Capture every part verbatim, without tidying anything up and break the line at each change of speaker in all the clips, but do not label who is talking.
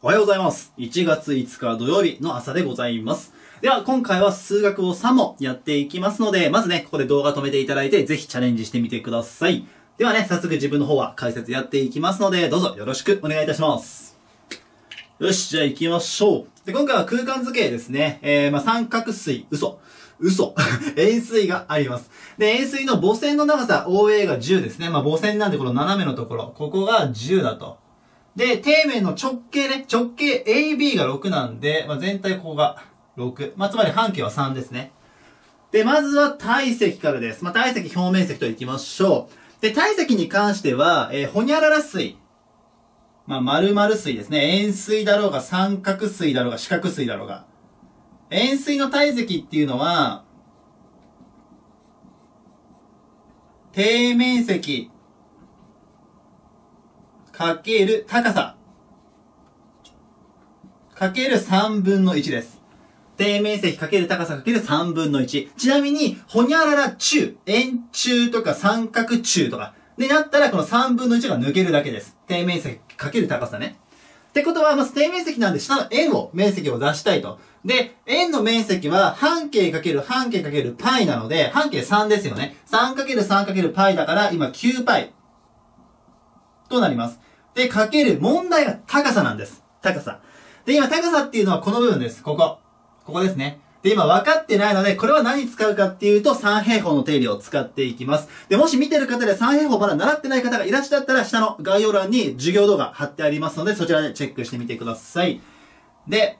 おはようございます。いちがついつか土曜日の朝でございます。では、今回は数学をさん問やっていきますので、まずね、ここで動画止めていただいて、ぜひチャレンジしてみてください。ではね、早速自分の方は解説やっていきますので、どうぞよろしくお願いいたします。よし、じゃあ行きましょう。で、今回は空間図形ですね。えー、まあ、三角錐、嘘。嘘。円錐があります。で、円錐の母線の長さ、オーエー がじゅうですね。まあ、母線なんでこの斜めのところ、ここがじゅうだと。で、底面の直径ね、直径 エービー がろくなんで、まあ、全体ここがろく。まあ、つまり半径はさんですね。で、まずは体積からです。まあ、体積表面積といきましょう。で、体積に関しては、えー、ほにゃらら錐。まあ、丸々錐ですね。円錐だろうが、三角錐だろうが、四角錐だろうが。円錐の体積っていうのは、底面積かける高さかけるさんぶんのいちです。底面積かける高さかけるさんぶんのいち。ちなみに、ほにゃらら柱、円柱とか三角柱とかでなったら、このさんぶんのいちが抜けるだけです。底面積かける高さね。ってことは、まず底面積なんで下の円を、面積を出したいと。で、円の面積は半径かける半径かけるパイなので、半径さんですよね。さんかけるさんかけるパイだから、今きゅうパイとなります。で、かける問題は高さなんです。高さ。で、今高さっていうのはこの部分です。ここ。ここですね。で、今分かってないので、これは何使うかっていうと、三平方の定理を使っていきます。で、もし見てる方で三平方まだ習ってない方がいらっしゃったら、下の概要欄に授業動画貼ってありますので、そちらでチェックしてみてください。で、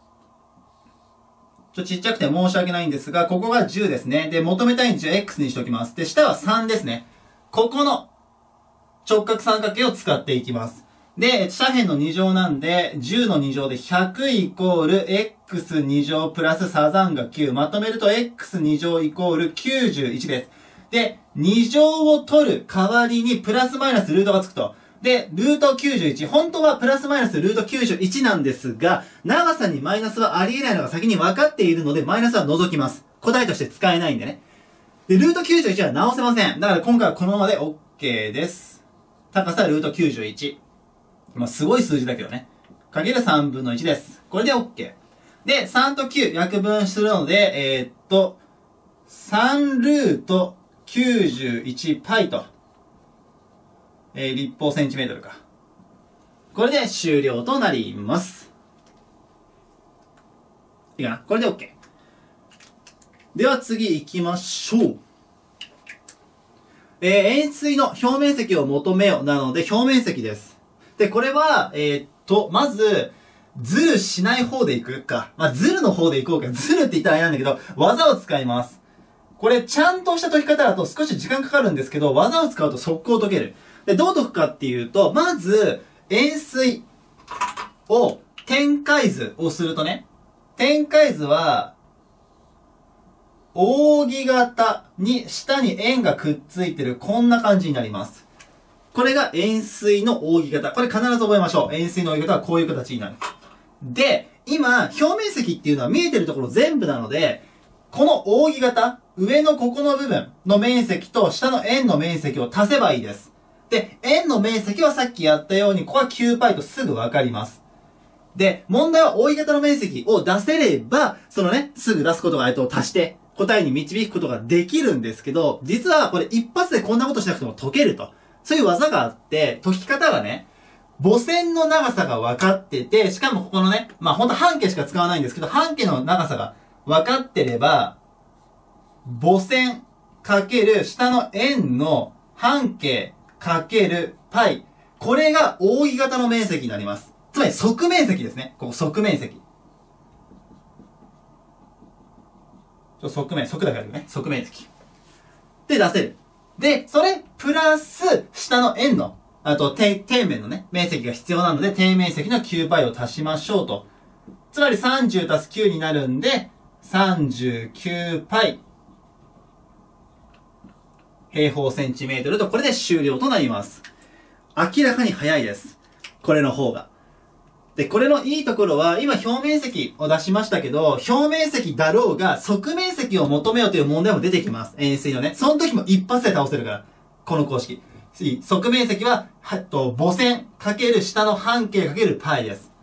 ちょっとちっちゃくて申し訳ないんですが、ここがじゅうですね。で、求めたい位置を X にしておきます。で、下はさんですね。ここの直角三角形を使っていきます。で、斜辺のに乗なんで、じゅうのに乗でひゃくイコール エックスに 乗プラスサザンがきゅう。まとめると エックスに 乗イコールきゅうじゅういちです。で、に乗を取る代わりにプラスマイナスルートがつくと。で、ルートきゅうじゅういち。本当はプラスマイナスルートきゅうじゅういちなんですが、長さにマイナスはありえないのが先に分かっているので、マイナスは除きます。答えとして使えないんでね。で、ルートきゅうじゅういちは直せません。だから今回はこのままで OK です。高さルートきゅうじゅういち。まあ、すごい数字だけどね。かけるさんぶんのいちです。これで OK。で、さんときゅう約分するので、えー、っと、さんルートきゅうじゅういちパイと、えー、立方センチメートルか。これで終了となります。いいかな？これで OK。では次行きましょう。えー、円錐の表面積を求めよなので、表面積です。で、これは、えー、っと、まず、ズルしない方でいくか。まあ、ズルの方でいこうか。ズルって言ったらあれなんだけど、技を使います。これ、ちゃんとした解き方だと少し時間かかるんですけど、技を使うと速攻解ける。で、どう解くかっていうと、まず、円錐を、展開図をするとね、展開図は、扇形に、下に円がくっついてる、こんな感じになります。これが円錐の扇形。これ必ず覚えましょう。円錐の扇形はこういう形になる。で、今、表面積っていうのは見えてるところ全部なので、この扇形、上のここの部分の面積と下の円の面積を足せばいいです。で、円の面積はさっきやったように、ここはきゅうパイとすぐわかります。で、問題は扇形の面積を出せれば、そのね、すぐ出すことが、えっと、足して、答えに導くことができるんですけど、実はこれ一発でこんなことしなくても解けると。そういう技があって、解き方がね、母線の長さが分かってて、しかもここのね、まあほんと半径しか使わないんですけど、半径の長さが分かってれば、母線かける下の円の半径かけるパイ。これが扇形の面積になります。つまり側面積ですね。ここ側面積。ちょ側面、側だけあるよね。側面積。で出せる。で、それ、プラス、下の円の、あと、底面のね、面積が必要なので、底面積のきゅうパイを足しましょうと。つまりさんじゅう足すきゅうになるんで、さんじゅうきゅうパイ平方センチメートルと、これで終了となります。明らかに早いです。これの方が。で、これのいいところは、今表面積を出しましたけど、表面積だろうが、側面積を求めようという問題も出てきます。円錐のね。その時も一発で倒せるから。この公式。側面積は、はっと、母線かける下の半径かけるパイです。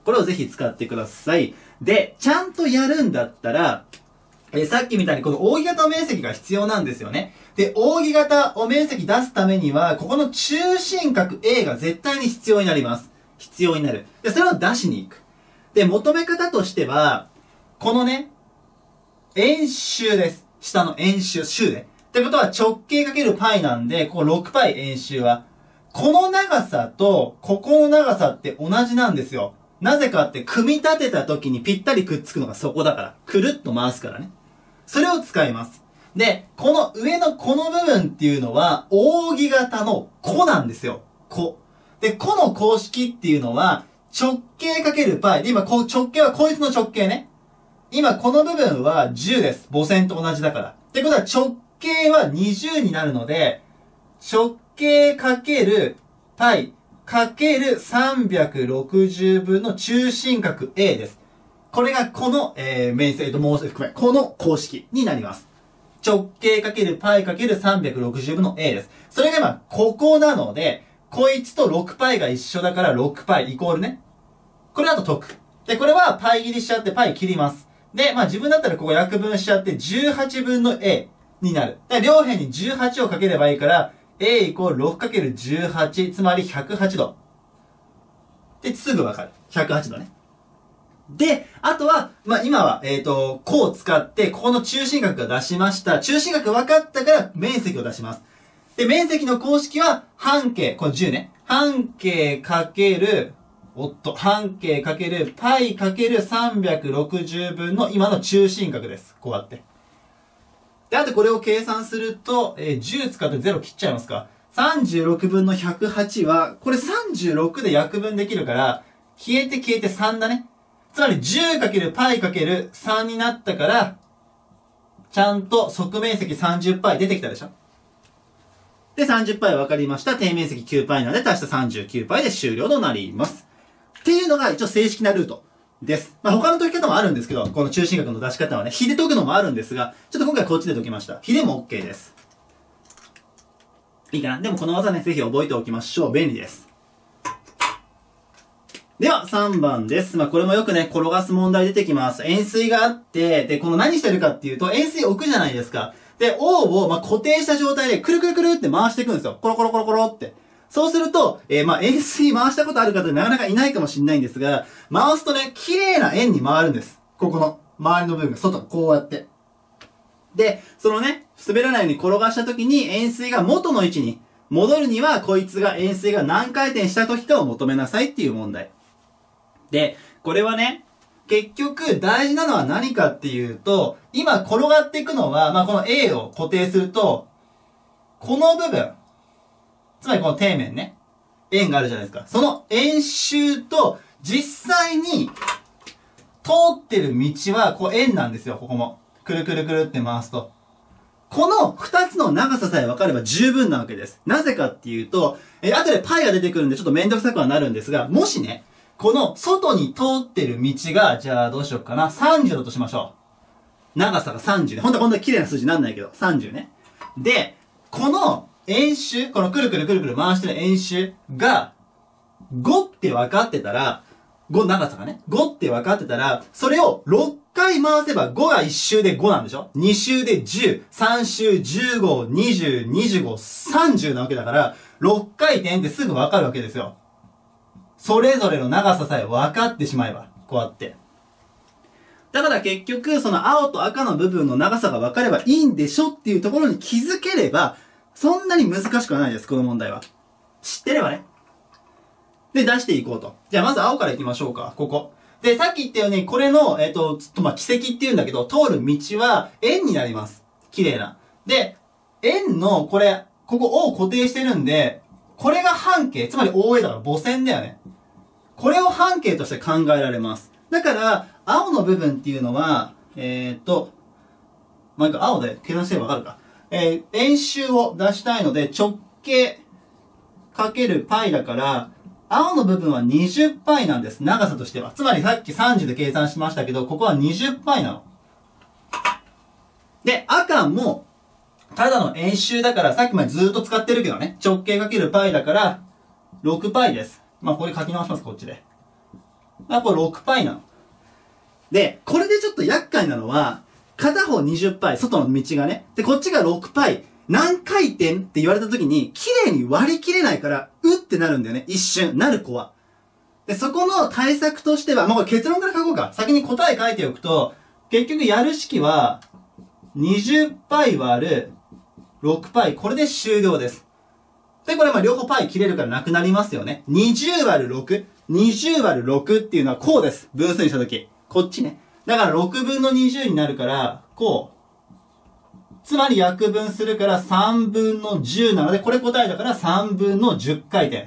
これをぜひ使ってください。で、ちゃんとやるんだったら、えー、さっきみたいにこの扇形面積が必要なんですよね。で、扇形を面積出すためには、ここの中心角 A が絶対に必要になります。必要になる。で、それを出しに行く。で、求め方としては、このね、円周です。下の円周、周で。ってことは直径かける π なんで、ここ ろく π 円周は。この長さと、ここの長さって同じなんですよ。なぜかって、組み立てた時にぴったりくっつくのがそこだから。くるっと回すからね。それを使います。で、この上のこの部分っていうのは、扇形の個なんですよ。個。で、個の公式っていうのは、直径かける π。で、今、こ直径はこいつの直径ね。今、この部分はじゅうです。母線と同じだから。ってことは、直径はにじゅうになるので、直径かける π かけるさんびゃくろくじゅうぶんの中心角 A です。これがこの、えー、面積ともう含め、この公式になります。直径かける π かけるさんびゃくろくじゅうぶんの A です。それが今、ここなので、こいつと ろく π が一緒だから ろく π イコールね。これだと解く。で、これは π 切りしちゃって π 切ります。で、まあ自分だったらここ約分しちゃってじゅうはちぶんの A になる。で、両辺にじゅうはちをかければいいから、A イコール ろくかけるじゅうはち、つまりひゃくはちど。で、すぐわかる。ひゃくはちどね。で、あとは、まあ、今は、えっと、こう使って、ここの中心角が出しました。中心角分かったから面積を出します。で、面積の公式は、半径、このじゅうね。半径かける、おっと、半径かける、π かけるさんびゃくろくじゅうぶんの今の中心角です。こうやって。で、あとこれを計算すると、えー、じゅう使ってゼロ切っちゃいますか。さんじゅうろくぶんのひゃくはちは、これさんじゅうろくで約分できるから、消えて消えてさんだね。つまり じゅうかける π かけるさんになったから、ちゃんと側面積 さんじゅっ π 出てきたでしょ。で、さんじゅっ π 分かりました。底面積 きゅう π なので足した さんじゅうきゅう π で終了となります。っていうのが一応正式なルートです。まあ他の解き方もあるんですけど、この中心角の出し方はね、比で解くのもあるんですが、ちょっと今回こっちで解きました。比でも OK です。いいかな？でもこの技ね、ぜひ覚えておきましょう。便利です。では、さんばんです。まあ、これもよくね、転がす問題出てきます。円錐があって、で、この何してるかっていうと、円錐置くじゃないですか。で、O を、まあ、固定した状態で、くるくるくるって回していくんですよ。コロコロコロコロって。そうすると、えー、まあ、円錐回したことある方なかなかいないかもしれないんですが、回すとね、綺麗な円に回るんです。ここの、周りの部分が外、こうやって。で、そのね、滑らないように転がした時に、円錐が元の位置に戻るには、こいつが円錐が何回転した時かを求めなさいっていう問題。で、これはね、結局大事なのは何かっていうと、今転がっていくのは、まあ、この A を固定すると、この部分、つまりこの底面ね、円があるじゃないですか。その円周と実際に通ってる道はこう円なんですよ、ここも。くるくるくるって回すと。この二つの長ささえ分かれば十分なわけです。なぜかっていうと、え、後で π が出てくるんでちょっとめんどくさくはなるんですが、もしね、この外に通ってる道が、じゃあどうしようかな。さんじゅうだとしましょう。長さがさんじゅうね。ほんとはこんな綺麗な数字なんないけど、さんじゅうね。で、この円周、このくるくるくるくる回してる円周がごって分かってたら、ご、長さがね、ごって分かってたら、それをろっかい回せばごがいち周でごなんでしょ ?に 周でじゅう、さん周じゅうご、にじゅう、にじゅうご、さんじゅうなわけだから、ろっかい転ってすぐ分かるわけですよ。それぞれの長ささえ分かってしまえば、こうやって。だから結局、その青と赤の部分の長さが分かればいいんでしょっていうところに気づければ、そんなに難しくはないです、この問題は。知ってればね。で、出していこうと。じゃあまず青から行きましょうか、ここ。で、さっき言ったように、これの、えっと、まあ、軌跡っていうんだけど、通る道は円になります。綺麗な。で、円の、これ、ここを固定してるんで、これが半径、つまり オーエー だから母線だよね。これを半径として考えられます。だから、青の部分っていうのは、えー、っと、まあ、いいか、青で計算してわかるか。えー、円周を出したいので、直径かける π だから、青の部分は にじゅっ π なんです。長さとしては。つまりさっきさんじゅうで計算しましたけど、ここは にじゅっ π なの。で、赤も、ただの円周だから、さっきまでずーっと使ってるけどね。直径かける π だから、ろく π です。まあ、これ書き直します、こっちで。 あ、これ ろくパイ なの。で、これでちょっと厄介なのは、片方 にじゅっパイ、外の道がね。で、こっちが ろくパイ、何回転って言われた時に、綺麗に割り切れないから、うってなるんだよね。一瞬、なる子は。で、そこの対策としては、もう結論から書こうか。先に答え書いておくと、結局やる式は、にじゅっパイ割るろくパイ。これで終了です。で、これまあ両方パイ切れるからなくなりますよね。にじゅう割るろく。にじゅう割るろくっていうのはこうです。分数にしたとき。こっちね。だからろくぶんのにじゅうになるから、こう。つまり約分するからさんぶんのじゅうなので、これ答えだからさんぶんのじゅっかい転。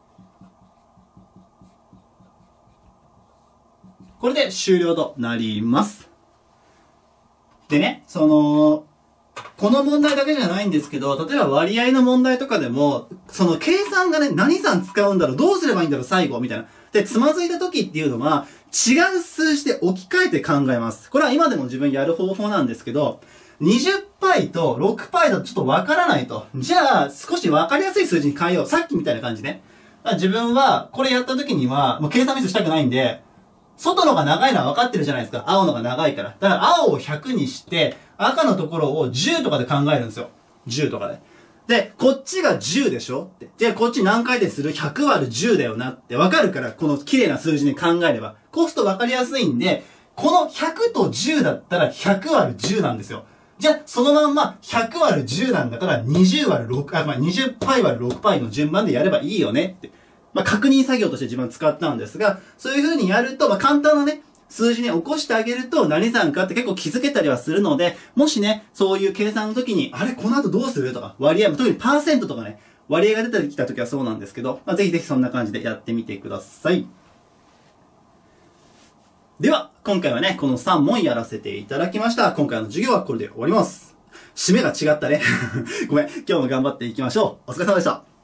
これで終了となります。でね、その、この問題だけじゃないんですけど、例えば割合の問題とかでも、その計算がね、何算使うんだろう、どうすればいいんだろう、最後、みたいな。で、つまずいた時っていうのは、違う数字で置き換えて考えます。これは今でも自分やる方法なんですけど、にじゅっパイとろくパイだとちょっとわからないと。じゃあ、少しわかりやすい数字に変えよう。さっきみたいな感じね。自分は、これやった時には、もう計算ミスしたくないんで、外のが長いのは分かってるじゃないですか。青のが長いから。だから青をひゃくにして、赤のところをじゅうとかで考えるんですよ。じゅうとかで。で、こっちがじゅうでしょって。じゃあこっち何回転する ?ひゃく 割るじゅうだよなって分かるから、この綺麗な数字に考えれば。コスト分かりやすいんで、このひゃくとじゅうだったらひゃく割るじゅうなんですよ。じゃあ、そのまんまひゃく割るじゅうなんだからにじゅう割るろく、あ、まあ、にじゅっパイ割るろくパイの順番でやればいいよねって。まあ、確認作業として自分は使ったんですが、そういう風にやると、まあ、簡単なね、数字に起こしてあげると何算かって結構気づけたりはするので、もしね、そういう計算の時に、あれこの後どうするとか、割合、特にパーセントとかね、割合が出てきた時はそうなんですけど、まあ、ぜひぜひそんな感じでやってみてください。では、今回はね、このさん問やらせていただきました。今回の授業はこれで終わります。締めが違ったね。ごめん、今日も頑張っていきましょう。お疲れ様でした。